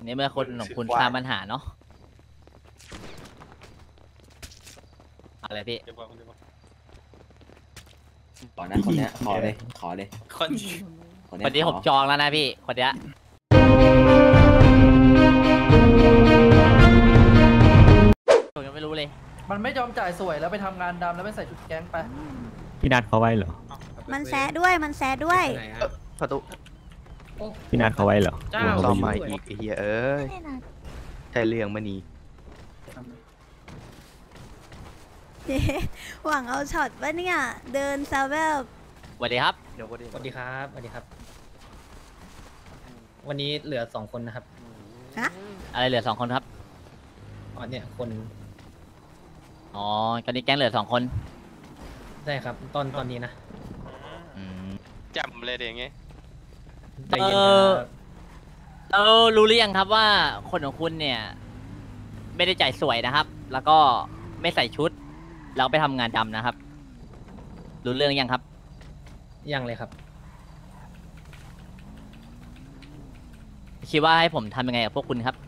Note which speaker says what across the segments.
Speaker 1: ในเมื่อคนของคุณสร้างปัญหาเนาะอะไรพี่
Speaker 2: ขอนะคนเนี้ยขอเลย
Speaker 1: คน
Speaker 2: นี้
Speaker 1: นี้ผมจองแล้วนะพี่คนเนี้ยผมยังไม่รู้เลย
Speaker 3: มันไม่ยอมจ่ายสวยแล้วไปทำงานดำแล้วไปใส่ชุดแก๊งไป
Speaker 4: พี่นัดเขาไว้เหรอ
Speaker 5: มันแซะด้วย
Speaker 6: ประตู
Speaker 4: พี่นัดเขาไว้เหรอ
Speaker 6: ต่อมาอีกไอ้เหี้ยเอ้ยใช่เรื่องมันนี่
Speaker 5: เย้หวังเอาช็อตปะเนี่ยเดินซาเวล
Speaker 1: สวัสดีครับ
Speaker 7: สวัสดีครับสวัสดีครับ วันนี้เหลือ2 คนนะครับ
Speaker 5: ฮะ
Speaker 1: อะไรเหลือ2 คนครับ
Speaker 7: อ๋อเนี่ยคน
Speaker 1: อ๋อตอนนี้แก๊งเหลือ2 คน
Speaker 7: ใช่ครับตอนนี้นะ
Speaker 8: จำเลยเดี๋ยวอย่างงี้
Speaker 7: ใจเย็นครับ
Speaker 1: เรารู้หรือยังครับว่าคนของคุณเนี่ยไม่ได้จ่ายสวยนะครับ แล้วก็ไม่ใส่ชุดแล้วไปทำงานดำนะครับรู้เรื่องยังครับ
Speaker 7: ยังเลยครับ
Speaker 1: คิดว่าให้ผมทำยังไงกับพวกคุณครับ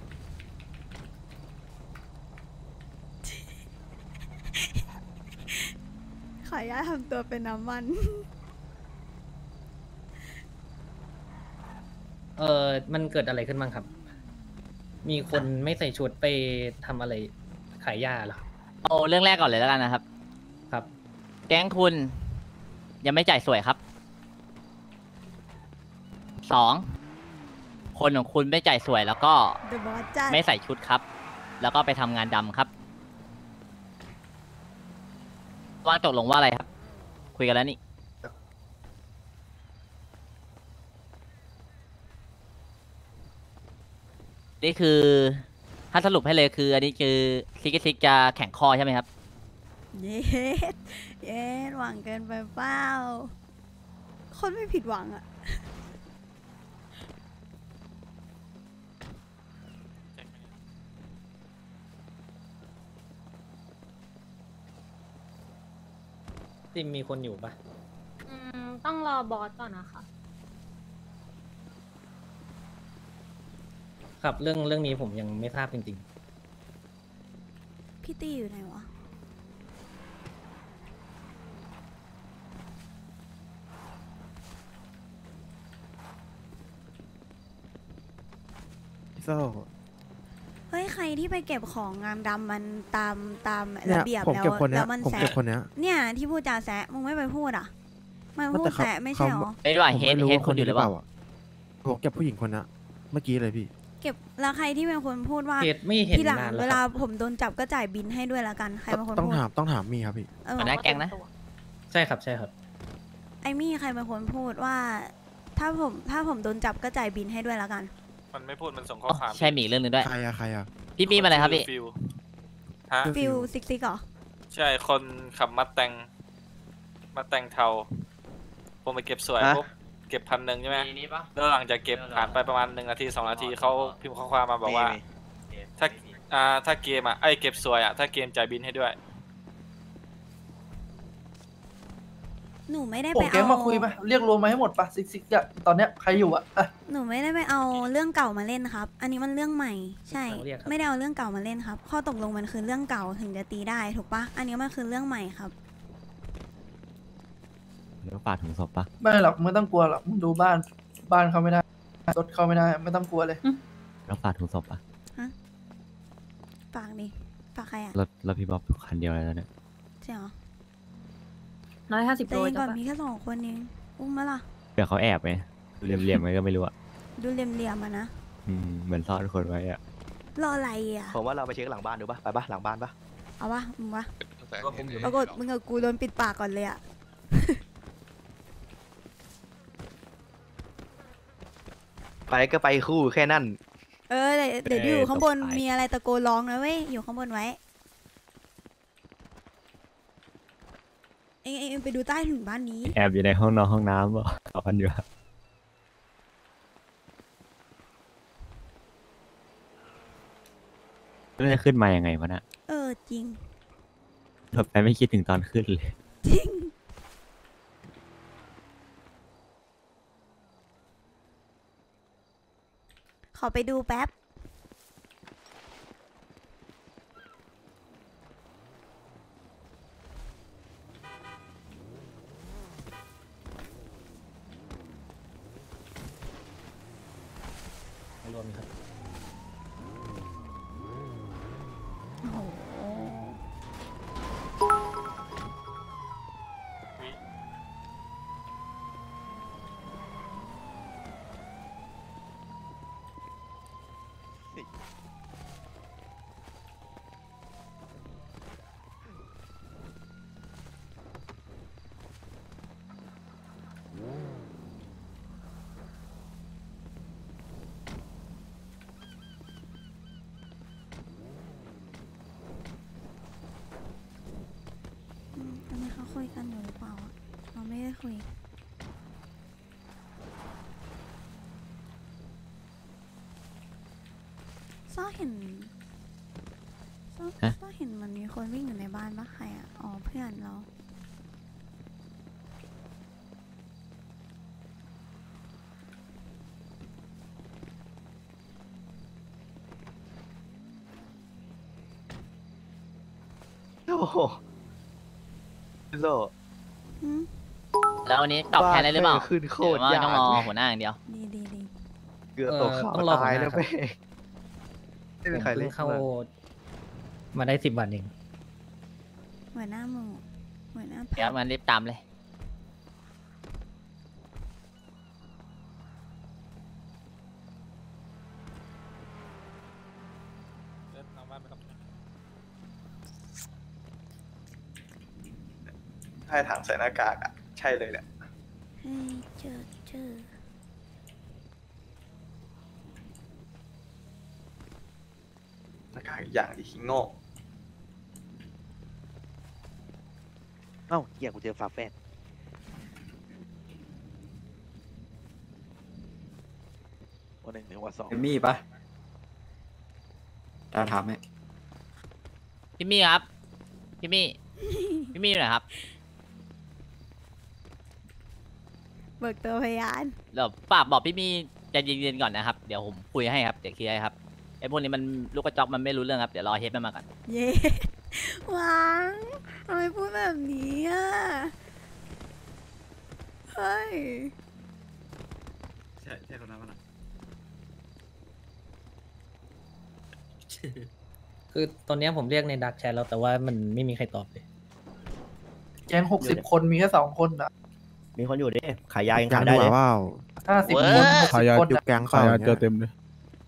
Speaker 5: ขออนุญาตทำตัวเป็นน้ำมัน
Speaker 7: มันเกิดอะไรขึ้นบ้างครับ มีคนไม่ใส่ชุดไปทำอะไรขายยาเหรอ
Speaker 1: เอาเรื่องแรกก่อนเลยแล้วกันนะครับ
Speaker 7: ครับ
Speaker 1: แก๊งคุณยังไม่จ่ายสวยครับ2 คนของคุณไม่จ่ายสวยแล้วก็
Speaker 5: The Boss จัด
Speaker 1: ไม่ใส่ชุดครับ แล้วก็ไปทำงานดำครับว่างตกลงว่าอะไรครับ คุยกันแล้วนี่นี่คือถ้าสรุปให้เลยคืออันนี้คือซิกจะแข่งคอใช่ไหมครับ
Speaker 5: เย้เย้หวังเกินไปเปล่าคนไม่ผิดหวังอะ
Speaker 7: ติมมีคนอยู่ปะ
Speaker 9: ต้องรอบอสก่อนนะคะ
Speaker 7: ครับเรื่องนี้ผมยังไม่ทราบจริง
Speaker 5: พี่ตี้อยู่ไหนวะ
Speaker 6: โซ่
Speaker 5: เฮ้ยใครที่ไปเก็บของงามดำมันตาม
Speaker 6: เนี่ย
Speaker 5: ระเบียบ
Speaker 6: ผม
Speaker 5: แล้ว
Speaker 6: เก็บคนเนี้ย
Speaker 5: แล้วมัน
Speaker 6: ผม
Speaker 5: แซะ
Speaker 6: เก็บคนเนี้ย
Speaker 5: เนี่ยที่พูดจาแซะมึงไม่ไปพูดอ่ะมันพูด
Speaker 6: แต่เขา
Speaker 5: แซะไม่ใช่หรอ
Speaker 1: ไม่ว่า
Speaker 6: ผม
Speaker 1: เฮด
Speaker 6: ไม่รู้
Speaker 1: เฮด
Speaker 6: ว่า
Speaker 1: คนอยู่หรือเปล่า
Speaker 6: อะผมเก็บผู้หญิงคนนั้นเมื่อกี้เลยพี่
Speaker 5: เก็บแล้วใครที่เป็นคนพูดว่า
Speaker 7: ๆเกตไม่เห็น
Speaker 5: ทีหลัง
Speaker 7: นาน
Speaker 5: เว
Speaker 7: แล้ว
Speaker 5: ลา
Speaker 7: ครับ
Speaker 5: ผมโดนจับก็จ่ายบินให้ด้วยละกันใครเป็นคน
Speaker 6: ต้อง
Speaker 5: พูด
Speaker 6: ถามมีครับพี่
Speaker 5: เออ
Speaker 1: หัวหน้าแก๊งนะ
Speaker 7: ใช่ครับใช่ครับ
Speaker 5: ไอมี่ใครเป็นคนพูดว่า ถ้าผมโดนจับก็จ่ายบินให้ด้วยละกัน
Speaker 8: มันไม่พูดมันส่งข้อความ
Speaker 1: ใช่มีอีกเรื่องหนึงด้วย
Speaker 6: ใครอะ
Speaker 1: พี่มีมาอะไรครับพี่
Speaker 8: ฟิวฮะ
Speaker 5: ฟิลซิกเหรอ
Speaker 8: ใช่คนขับมัดแตงเทาผมไปเก็บสวยปุ๊บเก็บ1,000ใช่ไหมแล้วหลังจากเก็บผ่านไปประมาณ1 นาที 2 นาทีเขาพิมพ์ข้อความมาบอกว่า ถ้าเกมเก็บสวยถ้าเกมจ่ายบินให้ด้วย
Speaker 5: หนูไม่ได้
Speaker 3: โอ้
Speaker 5: ไป
Speaker 3: แก๊ง
Speaker 5: เอา
Speaker 3: มาคุยปะเรียกรวมมาให้หมดปะซิกอะตอนเนี้ยใครอยู่อะ
Speaker 5: หนูไม่ได้ไปเอาเรื่องเก่ามาเล่นครับ อันนี้มันเรื่องใหม่ ใช่
Speaker 7: เรียกครับ
Speaker 5: ไม่ได้เอาเรื่องเก่ามาเล่นครับ ข้อตกลงมันคือเรื่องเก่าถึงจะตีได้ถูกปะอันนี้มันคือเรื่องใหม่ครับ
Speaker 4: แล้วฝากถึงศพปะ
Speaker 3: ไม่หรอกไม่ต้องกลัวหรอกมึงดูบ้านเข้าไม่ได้รถเข้าไม่ได้ไม่ต้องกลัวเลย
Speaker 4: แล้วฝากถึงศพปะ
Speaker 5: ฝากดิฝากใครอ่ะ
Speaker 4: รถพี่บ๊อบคันเดียวเลยแล้วเนี่ย
Speaker 5: ใช่เหรอ
Speaker 9: 150
Speaker 5: แต่
Speaker 9: โล
Speaker 5: ยังก่
Speaker 9: จ้ะ
Speaker 5: อนมีแค่2 คนเองอุ้มมาล่ะ
Speaker 4: เดี๋ยวเขาแอบไงเหลี่ยมๆไว้ก็ไม่รู้อะ
Speaker 5: ดูเหลี่ยมๆมานะ
Speaker 4: เหมือนซ่อนคนไว้อะ
Speaker 5: รออะไรอ่ะ
Speaker 6: ผมว่าเราไปเช็คหลังบ้านดูปะไปปะหลังบ้านปะ
Speaker 5: เอาวะมึงวะปรากฏมึงกับกูโดนปิดปากก่อนเลยอ่ะ
Speaker 6: ไปก็ไปคู่แค่นั้น
Speaker 5: เดี๋ยวอยู่ข้างบนมีอะไรตะโกนร้องนะเว้ยอยู่ข้างบนไว้เอ็งไปดูใต้ถุนบ้านนี้
Speaker 4: แอบอยู่ในห้องนอนห้องน้ำป่ะเอากันอยู่อะแล้วจะขึ้นมายังไงวะน่ะ
Speaker 5: จริง
Speaker 4: หลบไปไม่คิดถึงตอนขึ้นเลย
Speaker 5: จริงขอไปดูแป๊บ
Speaker 7: นครับ
Speaker 5: โอ้โห ตอนนี้เขาคุยกันอยู่หรือเปล่าอะเราไม่ได้คุยซ้อเห็นซ้อเห็นมันมีคนวิ่งอยู่ในบ้านปะใครอ่ะ อ๋อเพื่อนเรา
Speaker 6: โอ้โหโล
Speaker 5: อืม
Speaker 1: แล้ววันนี้ตอบแทนได้หรือเปล่า
Speaker 6: บ้าขึ้นโคตร
Speaker 1: หรือว่าย
Speaker 6: าก
Speaker 1: ต้องรอหัวหน้าอย่างเดียว
Speaker 5: ดีดีดี
Speaker 6: เกือบตกเขา
Speaker 7: ต้องรอ
Speaker 6: ตาย
Speaker 7: หัวห
Speaker 6: แล้
Speaker 7: น้าว ครับ
Speaker 6: ไม่มี
Speaker 7: ผม
Speaker 6: ใครเล่
Speaker 7: เพิ่
Speaker 6: น
Speaker 7: งเข้ามาได้10 วันเอง
Speaker 5: หัวหน้าหมู่หัวหน้า
Speaker 1: เดี๋ยวมันรีบตามเลย
Speaker 6: ให้ถังใส่หน้ากากอ่ะ ใช่เลยเนี่ย
Speaker 5: ให้เจอ
Speaker 6: หน้ากากอีกอย่างดิคิงโง่
Speaker 10: เอ้าเหี้ยกูเจอฝาแฝดวันหนึ่งถึงวันสอง
Speaker 2: เอมี่ปะตาถามไหม
Speaker 1: พี่มี่ครับ พี่มี่ พี่มี่อยู่ไหนครับ
Speaker 5: เบิกตัวพยาน
Speaker 1: เดี๋ยวฝากบอกพี่มี่ใจเย็นๆก่อนนะครับ เดี๋ยวผมคุยให้ครับ เดี๋ยวเคลียร์ให้ครับ ไอ้พวกนี้มันลูกกระจอกมันไม่รู้เรื่องครับ เดี๋ยวรอเฮดมันมาก่อน
Speaker 5: เย้หวังทำไมพูดแบบนี้อ่ะ เฮ้ย
Speaker 2: ใช่คนนั้นมั้ง
Speaker 7: คือตอนเนี้ยผมเรียกในดักแชทแล้วแต่ว่ามันไม่มีใครตอบเลย
Speaker 3: แก๊ง60 คนมีแค่2 คนอ่ะ
Speaker 10: มีคนอยู่ดิขายยายังขายได้เลย
Speaker 3: 50 คน60 คนอะ
Speaker 11: แกงขายเจอเต็มเลย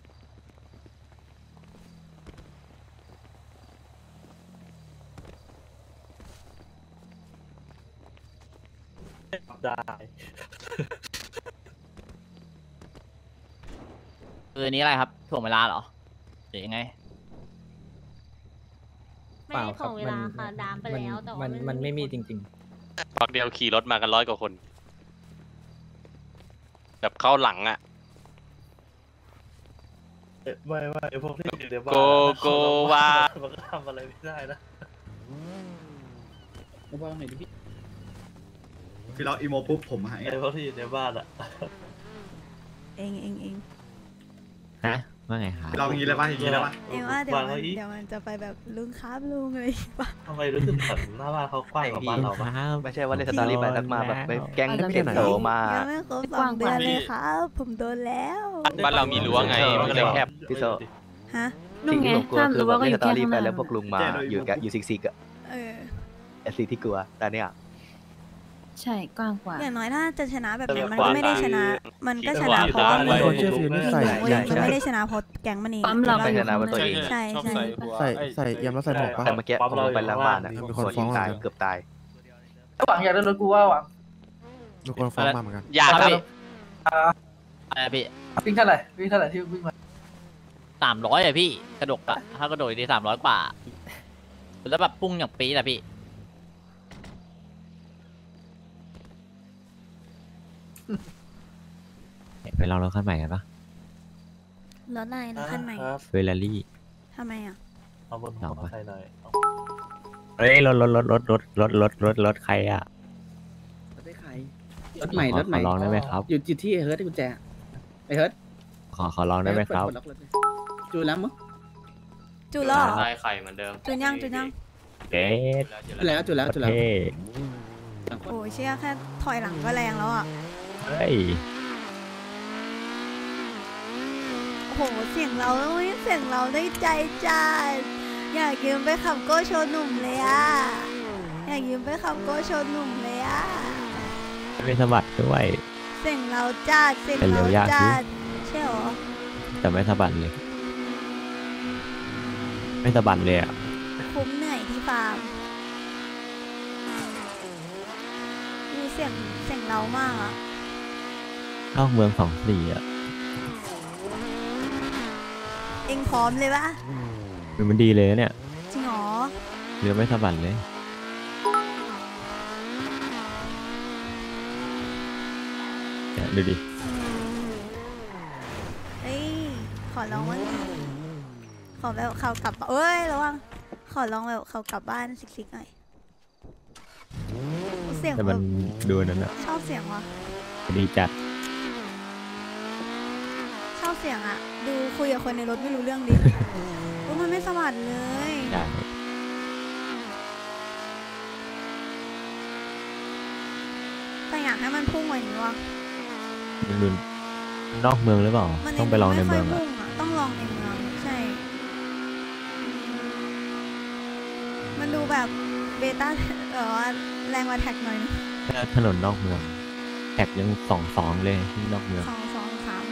Speaker 11: ได้
Speaker 1: คืออันนี้อะไรครับถ่วงเวลาเหรอหรือยังไง
Speaker 9: ไม่ได้ถ่วงเวลาค่ะดามไปแล้วแต่ว่า
Speaker 7: มันไม่มีจริง
Speaker 8: พักเดียวขี่รถมากัน100 กว่าคน แบบเข้าหลังอ่ะ
Speaker 11: ไม่ไอพวกที่อยู่ในบ้าน
Speaker 8: โกวา
Speaker 11: มันก็ทำอะไรไม่ได้นะ
Speaker 3: ระวังหน่อยดิพี่
Speaker 2: พี่ล็อกอีโมปุ๊บผมหาย
Speaker 11: ไอพวกที่อยู่ในบ้านอะ
Speaker 5: เอง
Speaker 4: ฮะ ว่าไงครับ
Speaker 2: เราอย่างนี้เลยป่ะอย่างนี้เลยป่ะ
Speaker 5: เองว่าเดี๋ยวมันจะไปแบบลุงครับลุงอะไรปะ
Speaker 11: ทำไมรู้สึกเหมือนหน้าบ้านเขากว้างกว่าบ้านเราปะ
Speaker 6: ไม่ใช่ว่าเล่นสตอรี่ไปนักมาแบบไปแก๊งเก็บโตมา
Speaker 5: ยังไม่ครบ2 เดือนเลยครับ ผมโดนแล้ว
Speaker 8: บ้านเรามีรั้วไง มันก็เลยแคบ
Speaker 6: พี่โซ
Speaker 5: ฮะ
Speaker 6: สิ่งที่ผมกลัวคือแบบเล่นสตอรี่ไปแล้วพวกลุงมาอยู่ซิกๆอะ
Speaker 5: เออ
Speaker 6: ไอ้สิ่งที่กลัวแต่เนี่ย
Speaker 9: ใช่กว้างกว่า
Speaker 5: อย่างน้อยถ้าจะชนะแบบนี้มันก็ไม่ได้ชนะ มันก็ชนะเพราะว่า
Speaker 11: มีคนชื่อฟิวนี่ใส่
Speaker 5: มันไม่ได้ชนะเพราะแก๊งมันเอง
Speaker 9: ปั๊มเรา
Speaker 6: ไม่ชนะว่าตัวเอง
Speaker 5: ใช่ใช่
Speaker 11: ใส่ยำแล้วใส่หมวกปะ
Speaker 6: แต่เมื่อกี้ผมลงไปล้างบ้านอะ
Speaker 11: มี
Speaker 6: ค
Speaker 11: คน
Speaker 6: น
Speaker 11: ฟ้อง
Speaker 6: ตาย
Speaker 11: เหรอ
Speaker 6: เกือบตาย
Speaker 3: หวังอยากได้รถกูว่าหวัง
Speaker 11: มีคนฟ้องมาเหมือนกัน
Speaker 8: อยาก
Speaker 1: ครับ
Speaker 8: พี่
Speaker 1: พี่อะไรพี่
Speaker 3: วิ่งเท่าไหร่ที่วิ่งมา
Speaker 1: 300อะพี่กระดกอะถ้ากระโดดดี300 กว่า แล้วแบบปุ้งอย่างปี๊ดอะพี่
Speaker 4: ไปลองรถคันใหม่กันปะ
Speaker 5: รถอะไรรถคันใหม่
Speaker 11: ครับ
Speaker 4: เฟอร์รารี่
Speaker 5: ทำไมอ่ะ
Speaker 11: เอาบนหัวใครหน่อย
Speaker 4: เฮ้ยรถใครอ่ะ
Speaker 3: รถใหม่
Speaker 4: ขอลองได้ไหมครับ
Speaker 3: อยู่ที่เฮิร์ตกุญแจไอเฮิร์ต
Speaker 4: ขอลองได้ไหมครับ
Speaker 3: จูแล้วมั้ง
Speaker 5: จูล้อ
Speaker 8: ได้ไข่เหมือนเดิม
Speaker 5: จูยัง
Speaker 4: เอ๊ะ
Speaker 3: จูแล้ว
Speaker 4: เท่
Speaker 5: โอ้ยเชี่ยแค่ถอยหลังก็แรงแล้วอ่ะ
Speaker 4: เฮ้ย
Speaker 5: โโหเสียงเราแล้วเสียงเราได้ใจจัดอยากยืมไปขับโก้โชว์หนุ่มเลยอะอยากยืมไปขับโก้โชว์หนุ่มเลยอะ
Speaker 4: ไม่สะบัดด้วย
Speaker 5: เสียงเราจัดเสียง
Speaker 4: เป็นเร็
Speaker 5: เรา
Speaker 4: วยาก
Speaker 5: จัดใช่หรอ
Speaker 4: แต่ไม่สะบัดเลย ไม่สะบัดเลยอ่ะ
Speaker 5: คุ้มเหนื่อยที่ฟาร์มมีเสียงเรามากอะ
Speaker 4: เข้าเมือง2-4อ่ะ
Speaker 5: เองพร้อมเลยปะ
Speaker 4: มันดีเลยนะเนี่ย
Speaker 5: จริงหรอ
Speaker 4: เรือไม่สะบัดเลยเนี่ยดูดิ
Speaker 5: เฮ้ยขอลองว่างดิขอแบบเขากลับเอ้ยระวังขอลองแบบเขากลับบ้านสิกๆหน่อยเสียง
Speaker 4: แต่
Speaker 5: แบ
Speaker 4: มัน
Speaker 5: บ
Speaker 4: ดูนั่นอ่ะ
Speaker 5: ชอบเสียงวะ
Speaker 4: ดีจัด
Speaker 5: ชอบเสียงอะดูคุยกับคนในรถไม่รู้เรื่องดิ อุ๊ยมันไม่สวัสดเลย
Speaker 4: ได้
Speaker 5: แต่อยากให้มันพุ่งกว่านี้วะ
Speaker 4: มันดูนอกเมืองหรือเปล่า
Speaker 5: มัน
Speaker 4: ต้องไปลองในเมือง
Speaker 5: ไค่ย
Speaker 4: อ่ะ
Speaker 5: พุ่งอะต้องลองในเมืองใช่ มันดูแบบเบต้าว่าแรงกว่าแท็กหน่อยนึง
Speaker 4: ถ้าถนนนอกเมืองแท็กยัง2-2เลยที่นอกเมือง
Speaker 5: 2-3นะ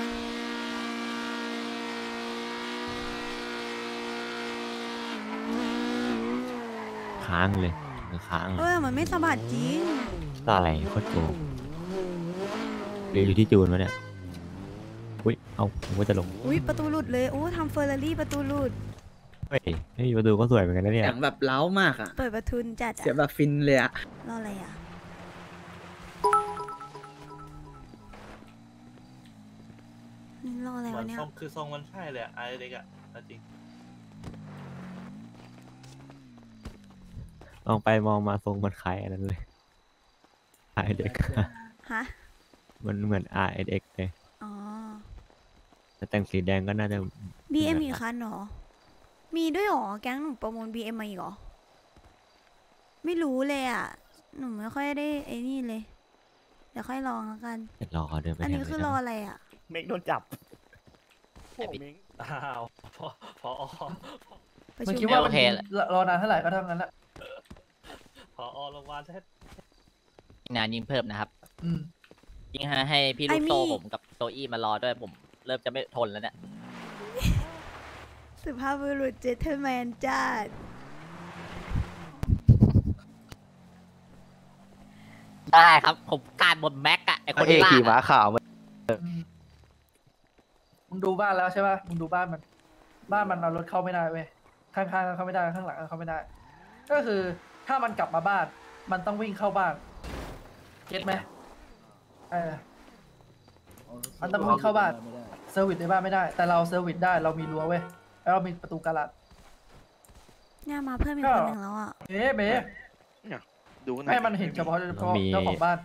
Speaker 4: ค้างเลยค้างเลย
Speaker 5: มันไม่สะบัดจริง
Speaker 4: ต่ออะไรโคตรโกงหรืออยู่ที่จูนวะเนี่ยอุ้ยเอาผมก็จะลง
Speaker 5: อุ้ยประตูหลุดเลยโอ้ทำเฟอร์รารี่ประตูหลุด
Speaker 4: เฮ้ยนี่ประตูก็สวยเหมือนกันนะเนี่ย
Speaker 3: เสียงแบบเล้ามากอ่ะ
Speaker 5: เปิดประทุนจัด
Speaker 3: เสียงแบบฟินเลยอ่ะ
Speaker 5: รออะไรอ่ะนี่รออะไรวะเนี่ย
Speaker 11: คือทรงมันใช่เลยไอเด็กอ่ะจริง
Speaker 4: มองไปมองมาทรงมันคล้ายอันนั้นเลย RSX
Speaker 5: ฮะ
Speaker 4: มันเหมือน RSX เลย
Speaker 5: อ๋อ
Speaker 4: แต่แต่งสีแดงก็น่าจะ
Speaker 5: BM อีกคันเหรอ มีด้วยเหรอ แก๊งหนูประมูล BM มาอีกเหรอ ไม่รู้เลยอ่ะ หนูไม่ค่อยได้ไอ้นี่เลย เดี๋ยวค่อยลองแล้วกัน
Speaker 4: เดี๋ยวรอเขาเดินไป
Speaker 5: อันนี้
Speaker 4: แถว
Speaker 5: คือรออะไรอ่ะ
Speaker 10: เมกโดนจับ
Speaker 11: อ้าวพอ
Speaker 5: ประ
Speaker 3: มัน
Speaker 5: ชุม
Speaker 3: คิดว่า
Speaker 1: โอ
Speaker 3: มัน
Speaker 1: เค
Speaker 3: รอนานเท่าไหร่ก็เท่านั้นแหละ
Speaker 11: พอโรงพยาบาลแท้
Speaker 1: งานยิ่งเพิ่มนะครับ
Speaker 3: อืม
Speaker 1: ยิ่งให้พี่ลูกโตผมกับโซอี้มารอด้วยผมเริ่มจะไม่ทนแล้วเนี่ย
Speaker 5: สุภาพบุรุษเจนเทลแมนจัด
Speaker 1: ได้ครับผมการบนแม็กอะไอคน
Speaker 6: เอก
Speaker 1: ล่า
Speaker 6: ขี่ม้า
Speaker 1: อะ
Speaker 6: ขาวมา
Speaker 3: มึงดูบ้านแล้วใช่ป่ะมึงดูบ้านมันเอารถเข้าไม่ได้เว้ยข้างๆเข้าไม่ได้ข้างหลังเข้าไม่ได้ ก็คือถ้ามันกลับมาบ้าน มันต้องวิ่งเข้าบ้านเก็ตไหมมันต้องวิ่งเข้าบ้านเซอร์วิสในบ้านไม่ได้ แต่เราเซอร์วิสได้เรามีรั้วเว้ยแล้วเรามีประตูกาลัด
Speaker 5: เนี่ยมาเพิ่มอีกคนหนึ่งแล้วอ่ะ
Speaker 3: เบ๊
Speaker 10: ดูหน่อย
Speaker 3: ให้มันเห็นเฉพาะเจ้าของบ้าน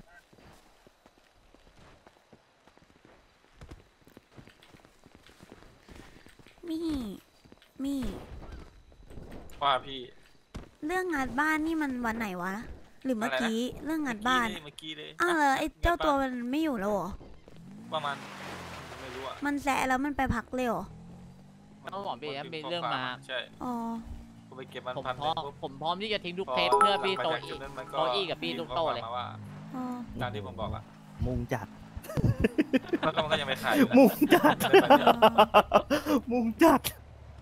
Speaker 5: มี
Speaker 8: ว่าพี่
Speaker 5: เรื่องงานบ้านนี่มันวันไหนวะ หรือเมื่อกี้เรื่องงานบ้าน
Speaker 8: เมื่อกี้เลย
Speaker 5: อ้าวแล้วไอ้เจ้าตัวมันไม่อยู่แล้วเหรอ
Speaker 8: ประมาณไม่รู้อ่ะ
Speaker 5: มันแซะแล้วมันไปพักเลยเหรอ
Speaker 1: เขาบอกพี่ครับมีเรื่องมา
Speaker 8: ใช่
Speaker 5: อ๋อ
Speaker 8: ผมไปเก็บมัน
Speaker 1: ผม
Speaker 8: พัน
Speaker 1: พร้อม
Speaker 8: ปุ๊บ
Speaker 1: ผมพร้อมที่จะทิ้งทุก
Speaker 8: พอ
Speaker 1: เคสเพื่อพี่
Speaker 8: หลั
Speaker 1: โต
Speaker 8: งจาก
Speaker 1: อี
Speaker 8: จุดนั้นมัน
Speaker 1: โตอี้กับพี่ลูกโตเลย
Speaker 8: มีข้อความมาว่า
Speaker 5: อ๋อ
Speaker 8: ตามที่ผมบอกอ่ะ
Speaker 10: มุงจัด
Speaker 8: แล้วก็มันก็ยังไม่ขายอยู่นะ
Speaker 10: มุงจัด
Speaker 8: ไม่ได้ไปเยอะ
Speaker 10: มุงจัด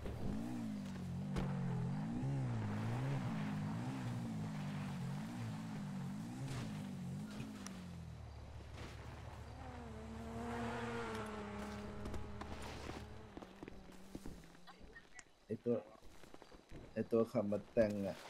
Speaker 12: ไอตัวขับมาแต่งอ่ะ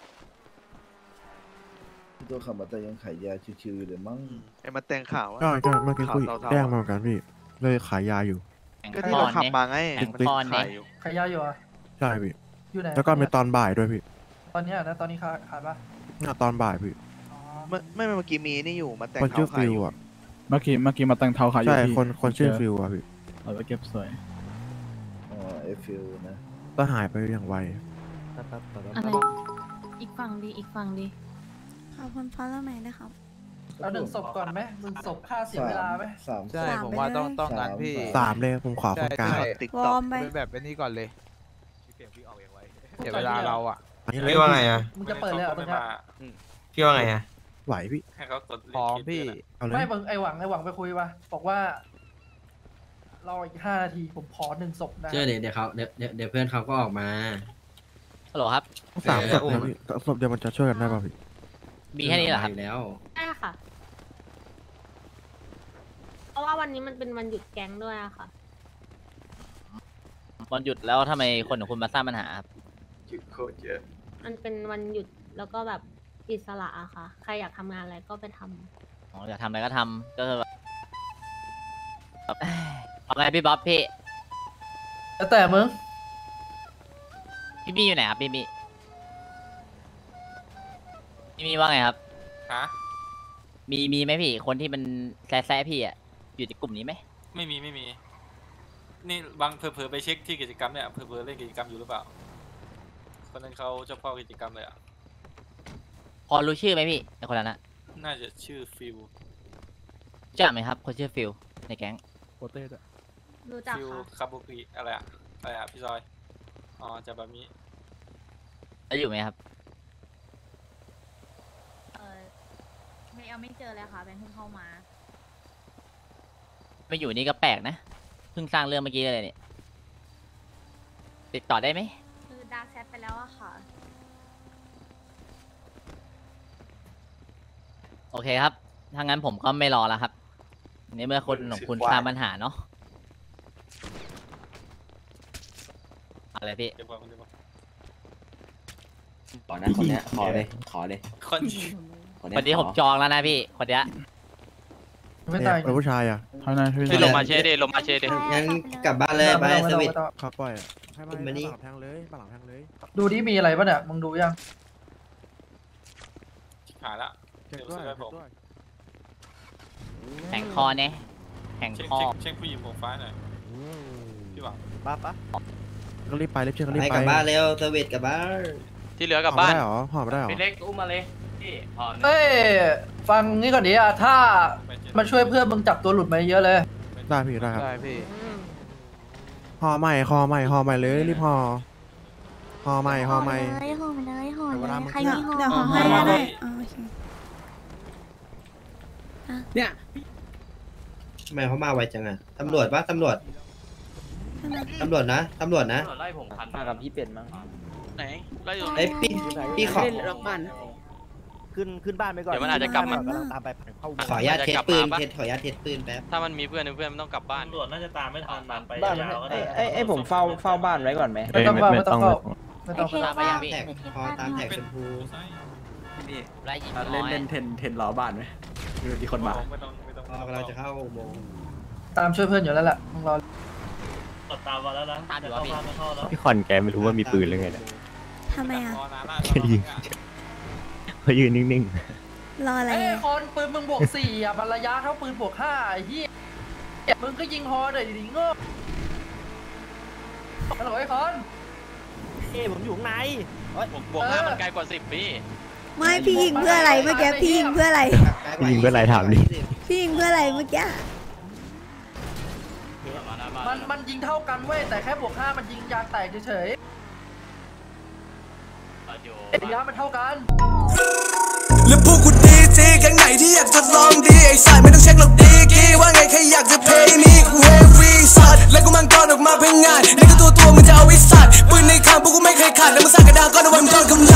Speaker 12: ไอ้ตัวขับมาแต่งยังขายยาชิวๆอยู่เลยมั้ง
Speaker 10: ไอ้มาแต่งข่าวอะ
Speaker 11: ก็เมื่อกี้คุย
Speaker 10: ข่าวเทาๆ
Speaker 11: แจ้งมาเหมือนกันพี่ เลยขายยาอยู่
Speaker 10: ก็ที่เราขับมาไง
Speaker 1: แข่ง
Speaker 10: มัน
Speaker 1: ปอน
Speaker 10: ขา
Speaker 1: เนี่ย ย
Speaker 10: อยู่
Speaker 3: ขายยาอยู่อ่ะ
Speaker 11: ใช่พี่
Speaker 3: อยู่ไหน
Speaker 11: แล้วก็มีตอนบ่ายด้วยพี่
Speaker 3: ตอนเนี้ยนะตอนนี้ขายปะ
Speaker 11: ตอนบ่ายพี่
Speaker 3: อ๋อ
Speaker 10: ไม่เมื่อกี้มีนี่อยู่มาแต่ง
Speaker 11: คนชื่อ
Speaker 10: ข่าว
Speaker 11: ฟิ
Speaker 10: ขายว อยู่
Speaker 11: อ่ะ
Speaker 13: เมื่อกี้มาตั้งเท้าขายอยู่
Speaker 11: ใช่
Speaker 13: ที่
Speaker 11: คนชื่อฟิวอ่ะพี่
Speaker 13: เอาไปเก็บสวย
Speaker 12: อ๋อเอฟิลนะ
Speaker 11: ก็หายไปอย่างไว
Speaker 9: อะไร อีกฝั่งดี
Speaker 5: ขอบคุณฟอลโล่แมนด้วยครับ
Speaker 3: เอา1 ศพก่อนไหม1 ศพค่าเสียเวลาไหม
Speaker 12: ใช่ผมว่าต้องการพี่
Speaker 11: 3เลยผมขอคนกลาง
Speaker 5: วอร์มไป
Speaker 12: เป็นแบบนี้ก่อนเลยเดี๋ยวเวลาเราอ่ะ
Speaker 2: พี่ว่าไงอ่ะ
Speaker 3: มึงจะเปิดเลยเหรอตรงนี้
Speaker 2: พี่ว่าไงอ่ะ
Speaker 11: ไหวพี่
Speaker 8: ให้เขากด
Speaker 12: พร้อมพี่
Speaker 11: เอาเลย
Speaker 3: ไม่มึงไอหวังไปคุยป่ะบอกว่า รออีก5 นาทีผมขอ1 ศพนะ
Speaker 14: เดี๋ยวเพื่อนเขาก็ออกมา
Speaker 1: ฮัลโหลครับ
Speaker 11: 3 ศพนะพี่ศพเดียวมันจะช่วยกันได้ป่ะพี่
Speaker 1: มีแค่นี้เหรอครับ
Speaker 14: แล้ว
Speaker 9: ใช่ค่ะ เพราะว่าวันนี้มันเป็นวันหยุดแก๊งด้วยอะค่ะ
Speaker 1: วันหยุดแล้วทำไมคนของคุณมาสร้างปัญหาครับ
Speaker 2: จุดโคตรเยอะ
Speaker 9: มันเป็นวันหยุดแล้วก็แบบอิสระอะค่ะ ใครอยากทำงานอะไรก็ไปทำ
Speaker 1: อ๋ออยากทำอะไรก็ทำก็คือแบบเอาไงพี่บ๊อบพี่
Speaker 3: แล้วแต่มึง
Speaker 1: พี่มี่อยู่ไหนครับพี่มี่ว่าไงครับ
Speaker 8: ฮะ
Speaker 1: มีไหมพี่คนที่มันแซ่พี่อ่ะอยู่ในกลุ่มนี้ไหม
Speaker 8: ไม่มีนี่บางเผลอๆไปเช็คที่กิจกรรมเนี่ยเผลอๆเล่นกิจกรรมอยู่หรือเปล่าคนนั้นเขาเจ้าพ่อกิจกรรมเลยอ่ะ
Speaker 1: พอรู้ชื่อไหมพี่ในคนนั้นนะ
Speaker 8: น่าจะชื่อฟิล
Speaker 1: รู้จักไหมครับคนชื่อฟิลในแก๊ง
Speaker 13: โปเต้ด้วย
Speaker 9: รู้จัก
Speaker 8: ฟิล
Speaker 9: ค่ะ
Speaker 8: คาบุกิอะไรอะพี่ซอยอ๋อจะแบบนี้
Speaker 1: แล้วอยู่ไหมครับ
Speaker 9: ไม่เจอเลยค่ะเป็นเพิ่งเข้ามา
Speaker 1: ไม่อยู่นี่ก็แปลกนะเพิ่งสร้างเรื่องเมื่อกี้เลยเนี่ยติดต่อได้ไหม
Speaker 9: คือดาร์กแชทไปแล้วอะค่ะ
Speaker 1: โอเคครับถ้างั้นผมก็ไม่รอแล้วครับในเมื่อคนของคุณสร้างปัญหาเนาะอะไรพี่
Speaker 8: เดี๋ยวบอก
Speaker 14: ขอนะคนเนี้ยขอเลย
Speaker 8: คนที่
Speaker 1: คนนี้ผมจองแล้วนะพี่คนเนี้ย
Speaker 3: ไม่ตาย
Speaker 11: เป็นผู้ชายอ่ะ
Speaker 13: เท่านั้นพี่
Speaker 8: ลงมาเชดดิลงมาเชดดิ
Speaker 14: งั้นกลับบ้านเลยไปสวิต
Speaker 11: ครับปล่อยให้มา
Speaker 14: มานี่
Speaker 11: แทงเลยปหลังแทงเลย
Speaker 3: ดูดิมีอะไรป่ะเนี่ยมึงดูยัง
Speaker 8: หายละ
Speaker 11: เช็ค
Speaker 8: เดี๋ยว
Speaker 11: ด้วย
Speaker 8: ซื้อให้ผม
Speaker 1: แข่งคอเนี่ยแข่ง
Speaker 8: เช็ค
Speaker 1: คอ
Speaker 8: เช็คผู้หญิงผมฟ้าหน่อยพี่หวัง
Speaker 11: ก็รีบไปรีบเช็คก็รีบ
Speaker 14: ไป
Speaker 11: ไป
Speaker 14: กลับบ้านเร็วสวิตกลับบ้าน
Speaker 8: ที่เหลือกลับบ้าน
Speaker 11: ห่อไม่ได้เหรอห่อไม่ได้เหรอ
Speaker 1: พี่เล็กอุ้มมาเลยพี่พอ
Speaker 3: เอ้ยฟังนี่ก่อนดิอะถ้ามันช่วยเพื่อนมึงจับตัวหลุดมาเยอะเลย
Speaker 11: ได้พี่ได้ครับ
Speaker 12: ได้พี่
Speaker 11: ห่อใหม่ห่อใหม่ห่อใหม่เลยรีบห่อห่อใหม่ห่อใหม่
Speaker 9: ห่อมาเลยห่อ
Speaker 11: เดี๋ยวเวลามึง
Speaker 9: ใครมีห่อ
Speaker 5: เดี๋ยวขอให้ก็ได้อ๋อโอเค
Speaker 14: เนี่ยทำไมเขามาไวจังอะตำรวจปะตำรวจนะตำรวจนะ
Speaker 1: ไล่ผมพัน
Speaker 14: มากับพี่เป็ดมั้ง
Speaker 8: ไหนไล่อยู่
Speaker 14: ไอ้พี่ขอ
Speaker 10: ขึ้นบ้านไปก่อน
Speaker 8: เดี๋ยวมันอาจจะกลับมา
Speaker 10: ตามไปเข้า
Speaker 14: ขออนุญาตเทสปืนขออนุญาตเทสปืนแป๊บ
Speaker 8: ถ้ามันมีเพื่อนมันต้องกลับบ้าน
Speaker 10: ตำรวจน่าจะตามไม่ทันมันไป
Speaker 14: บ้าน
Speaker 10: ยาวๆก็ได้
Speaker 14: ไอ้ผมเฝ้าบ้านไว้ก่อนไหม
Speaker 3: ไม่ต้องเฝ้าไม่ต้องเฝ้าไม่ต้อง
Speaker 9: โอเค
Speaker 3: เฝ้า
Speaker 1: ไปยังพี่
Speaker 14: แท็กพอตามแท็กชมพู
Speaker 1: ไล่ยิง
Speaker 10: เล่นเทนล้อบ้านไหมมีคนมา
Speaker 8: ไม่ต้อง
Speaker 14: พอกำลังจะเข้าอุโมงค์
Speaker 3: ตามช่วยเพื่อนอยู่แล้วแหละมึงรอ
Speaker 10: ตามมาแล้วนะ
Speaker 1: ตามอยู่ว่าพี่
Speaker 10: ไม่เข้าแล้ว
Speaker 4: พี่คอนแกไม่รู้ว่ามีปืนหรือไงเนี่ย
Speaker 5: ทำไมอ่ะ
Speaker 4: เขายืนนิ่ง
Speaker 5: รออะไร
Speaker 3: เอ้ย
Speaker 5: อ่ะ
Speaker 3: คนปืนมึงบวก4อ่ะมันระยะเท่าปืนบวก5ไอ้เหี้ยมึงก็ยิงฮอหน่อยดิโง่ฮัลโหลไอ้คอน
Speaker 10: ผมอยู่ข้างใน
Speaker 8: บวก5มันไกลกว่า10พี่
Speaker 5: ไม่พี่ยิงเพื่ออะไรเมื่อกี้พี่ยิงเพื่ออะไร
Speaker 4: ๆยิงเพื่ออะไรถามดิ
Speaker 5: พี่ยิงเพื่ออะไรเมื่อกี้
Speaker 3: มันยิงเท่ากันเว้ยแต่แค่บวก5มันยิงยางแตกเฉยๆระยะมันเท่ากัน
Speaker 15: แล้วพวกกูดีจีแก๊งไหนที่อยากทดลองดีไอ้สายไม่ต้องเช็คหรอกดีกีว่าไงใครอยากจะเพย์มีกูเฮฟวี่สัตว์แล้วกูมังกรออกมาเพ่งงานนี่ก็ตัวมึงจะเอาไว้สัตว์ปืนในคางพวกกูไม่เคยขาดแล้วมึงสั่งกระดาษก็เอาไว้มึงโดนคำ